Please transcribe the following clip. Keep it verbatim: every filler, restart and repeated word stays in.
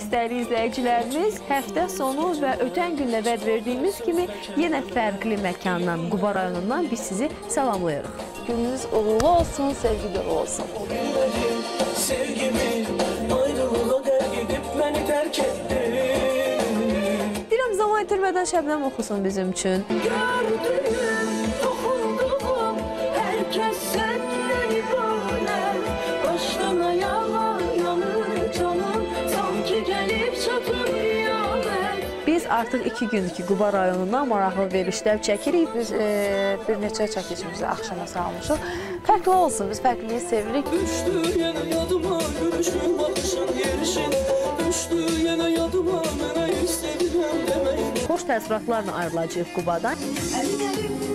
istəyili izləyicilərimiz, həftə sonu və ötən gündə vəd verdiyimiz kimi yenə fərqli məkandan, Quba rayonundan biz sizi salamlayırıq. Gününüz uğurlu olsun, sevgi dolu olsun. Deyirəm, zaman itirmədən Şəbnəm oxusun bizim üçün. Gördüyüm, toxunduğum, hər kəs səndən ibarət. Başdan ayağa yanır canım, sanki gəlib çatır qiyamət. Biz artıq iki gündür ki, Quba rayonundan maraqlı verilişlər çəkirik. Biz e, bir neçə çəkilişimizi axşama salmışıq. Fərqli olsun, biz fərqliyi sevirik. Düşdü yenə yadıma, görüşün, baxışın, yerişin. Düşdü yenə yadıma, mənə istədirəm demək. Xoş təəssüratlarla ayrılacağıq Qubadan. Əllərim